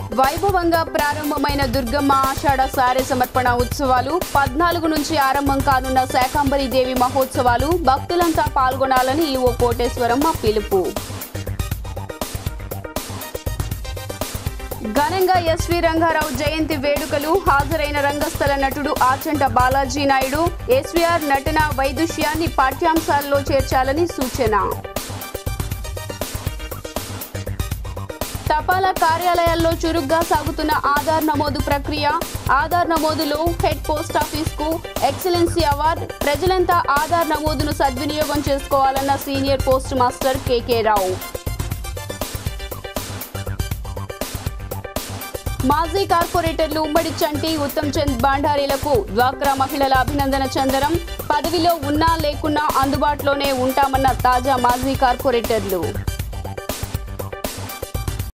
వైభవంగా ప్రారంభమైన దుర్గమ్మ ఆషాఢ సారె సమర్పణ ఉత్సవాలు 14 నుంచి ఆరంభం కానున్న శాకంబరి దేవి మహోత్సవాలు భక్తులంతా పాల్గొనాలని ఈవో కోటేశ్వరమ్మ పిలుపు. ఘనంగా ఎస్వి రంగారావు జయంతి వేడుకలు హాజరైన రంగస్థల నటుడు ఆచంట బాలాజీ నాయుడు ఎస్వీఆర్ నటన వైదుష్యాన్ని పాఠ్యాంశాల్లో చేర్చాలని సూచన. తపాలా కార్యాలయాల్లో చురుగ్గా సాగుతున్న ఆధార్ నమోదు ప్రక్రియ. ఆధార్ నమోదులో హెడ్ పోస్ట్ ఆఫీస్కు ఎక్సలెన్సీ అవార్డు. ప్రజలంతా ఆధార్ నమోదును సద్వినియోగం చేసుకోవాలన్న senior post master K K. మాజీ కార్పొరేటర్లు ఉమ్మడి చంటి ఉత్తమ్ చంద్ బాండారీలకు డ్వాక్రా మహిళల అభినందన చందనం. పదవిలో ఉన్నా లేకున్నా అందుబాటులోనే ఉంటామన్న తాజా మాజీ కార్పొరేటర్లు.